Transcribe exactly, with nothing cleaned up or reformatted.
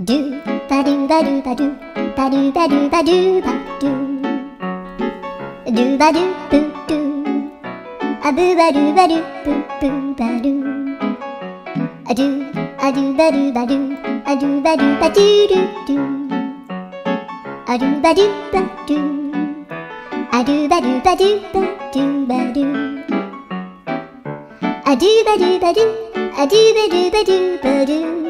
ドゥバドゥバドゥバドゥバドゥバドゥバドゥバドゥドゥバドゥブドゥアブバドゥバドゥブブバドゥアドゥアドゥバドゥバドゥアドゥバドゥバドゥドゥドゥアドゥバドゥバドゥアドゥバドゥバドゥバドゥバドゥアドゥバドゥバドゥアドゥバドゥバドゥバドゥ